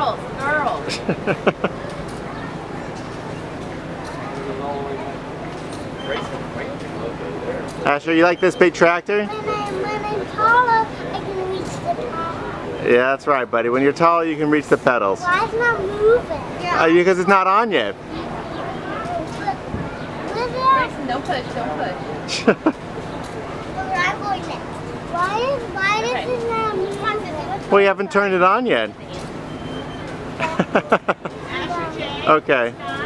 Girls, girls. Asher, you like this big tractor? When I'm taller, I can reach the top. Yeah, that's right, buddy. When you're taller, you can reach the pedals. Why is it not moving? Because it's not on yet. Grayson, don't push, don't push. Where I'm going next. Why is it not moving? Well, you haven't turned it on yet. Okay.